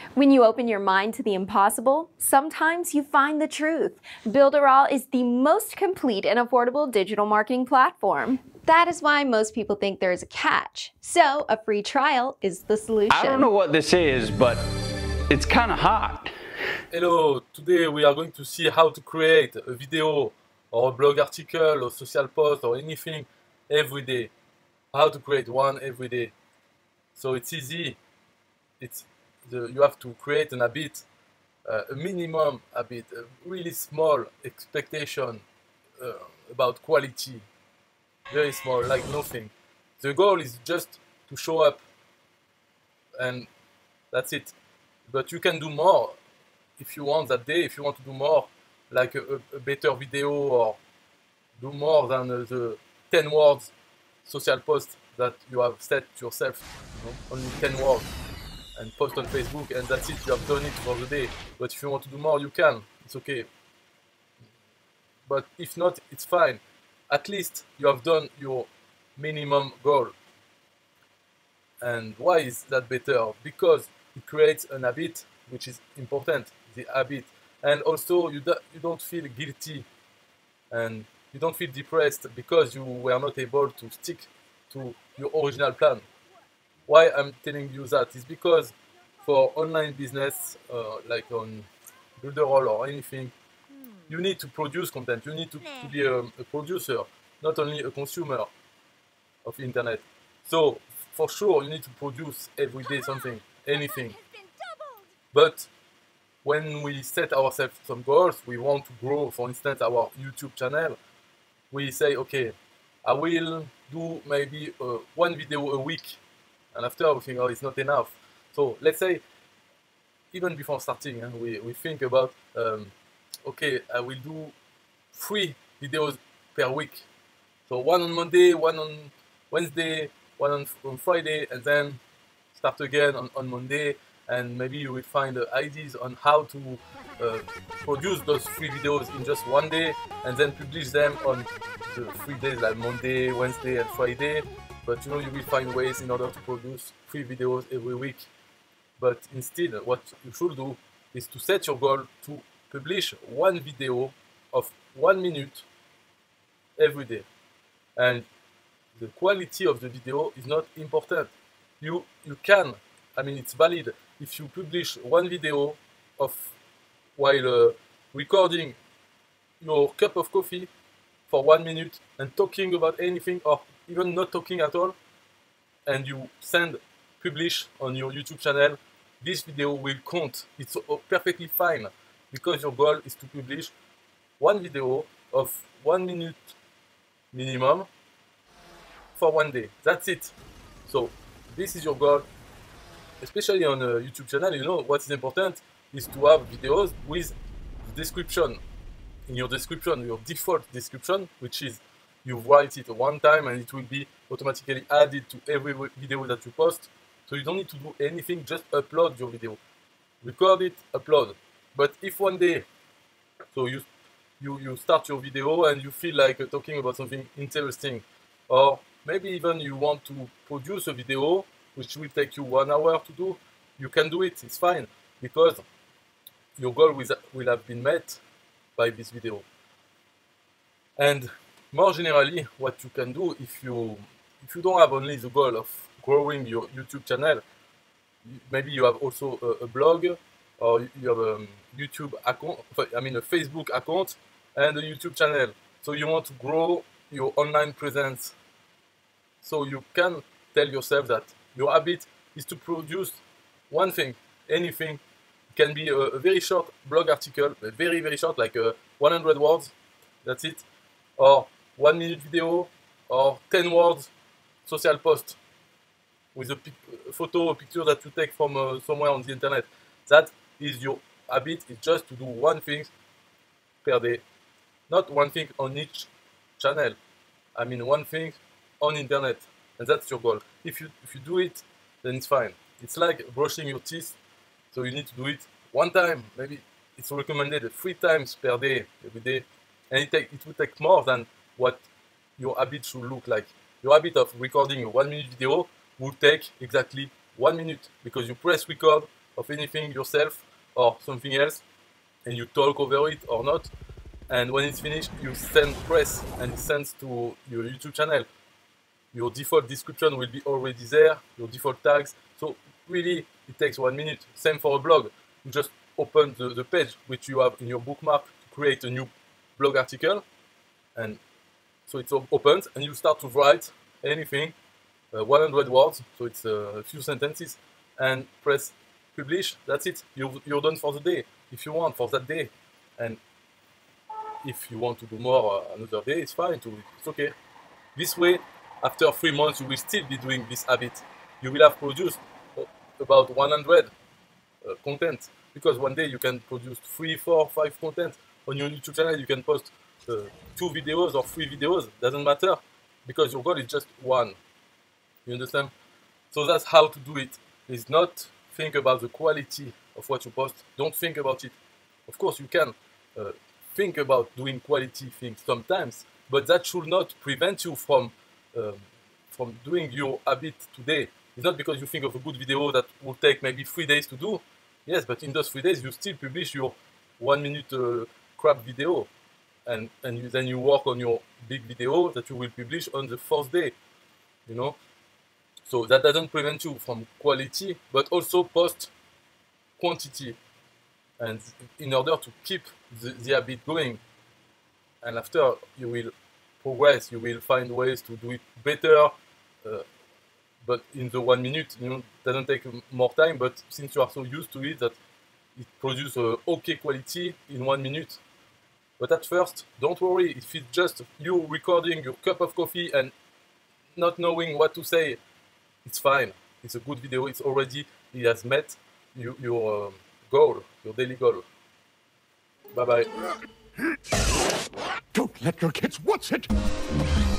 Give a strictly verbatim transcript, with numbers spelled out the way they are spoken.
When you open your mind to the impossible, sometimes you find the truth. Builderall is the most complete and affordable digital marketing platform. That is why most people think there is a catch. So a free trial is the solution. I don't know what this is, but it's kind of hot. Hello, today we are going to see how to create a video or a blog article or social post or anything every day. How to create one every day. So it's easy. It's the, you have to create an habit, uh, a minimum habit, a really small expectation uh, about quality. Very small, like nothing. The goal is just to show up, and that's it. But you can do more if you want that day. If you want to do more, like a, a better video, or do more than uh, the ten words social post that you have set yourself, you know, only ten words, and post on Facebook, and that's it. You have done it for the day. But if you want to do more, you can. It's okay. But if not, it's fine. At least you have done your minimum goal. And why is that better? Because it creates an habit, which is important, the habit. And also you, do, you don't feel guilty and you don't feel depressed because you were not able to stick to your original plan. Why I'm telling you that is because for online business, uh, like on Builderall or anything, you need to produce content. You need to, to be a, a producer, not only a consumer of the internet. So for sure, you need to produce every day something, anything. But when we set ourselves some goals, we want to grow, for instance, our YouTube channel, we say, okay, I will do maybe uh, one video a week. And after we think, oh, it's not enough. So let's say, even before starting, eh, we, we think about, um, okay, I will do three videos per week. So one on Monday, one on Wednesday, one on, on Friday, and then start again on, on Monday. And maybe you will find uh, ideas on how to uh, produce those three videos in just one day, and then publish them on the three days like Monday, Wednesday, and Friday. But you know, you will find ways in order to produce three videos every week. But instead, what you should do is to set your goal to publish one video of one minute every day. And the quality of the video is not important. You, you can, I mean, it's valid if you publish one video of while uh, recording your cup of coffee for one minute and talking about anything, or even not talking at all, and you send, publish on your YouTube channel, this video will count. It's perfectly fine, because your goal is to publish one video of one minute minimum for one day. That's it. So this is your goal. Especially on a YouTube channel, you know, what is important is to have videos with the description. In your description, your default description, which is you write it one time and it will be automatically added to every video that you post. So you don't need to do anything, just upload your video. Record it, upload. But if one day, so you, you, you start your video and you feel like uh, talking about something interesting, or maybe even you want to produce a video which will take you one hour to do, you can do it, it's fine, because your goal will have been met by this video. And more generally, what you can do if you if you don't have only the goal of growing your YouTube channel, maybe you have also a, a blog, or you have a YouTube account, I mean a Facebook account and a YouTube channel. So you want to grow your online presence. So you can tell yourself that your habit is to produce one thing, anything. It can be a, a very short blog article, very, very short, like uh, one hundred words, that's it. Or one minute video, or ten words social post with a, pic a photo, a picture that you take from uh, somewhere on the internet. That is your habit, is just to do one thing per day. Not one thing on each channel. I mean one thing on internet. And that's your goal. If you if you do it, then it's fine. It's like brushing your teeth. So you need to do it one time. Maybe it's recommended three times per day, every day. And it, take, it will take more than what your habit should look like. Your habit of recording a one minute video will take exactly one minute, because you press record of anything yourself or something else, and you talk over it or not. And when it's finished, you send press and it sends to your YouTube channel. Your default description will be already there, your default tags. So really, it takes one minute. Same for a blog. You just open the, the page which you have in your bookmark to create a new blog article. And so it opens and you start to write anything, uh, one hundred words, so it's uh, a few sentences, and press publish. That's it. You're, you're done for the day, if you want, for that day. And if you want to do more uh, another day, it's fine too. It's okay. This way, after three months, you will still be doing this habit. You will have produced about one hundred uh, content, because one day you can produce three, four, five content on your YouTube channel. You can post uh, two videos or three videos. Doesn't matter, because your goal is just one. You understand? So that's how to do it. Is not think about the quality of what you post. Don't think about it. Of course, you can uh, think about doing quality things sometimes, but that should not prevent you from um, from doing your habit today. It's not because you think of a good video that will take maybe three days to do. Yes, but in those three days, you still publish your one minute uh, crap video, and and you, then you work on your big video that you will publish on the fourth day. You know, so that doesn't prevent you from quality, but also post quantity. And in order to keep the, the habit going, and after you will progress, you will find ways to do it better. Uh, but in the one minute, you know, it doesn't take more time. But since you are so used to it that it produces uh, okay quality in one minute. But at first, don't worry. If it's just you recording your cup of coffee and not knowing what to say, it's fine. It's a good video. It's already, it has met you, your um, goal, your daily goal. Bye bye. Don't let your kids watch it!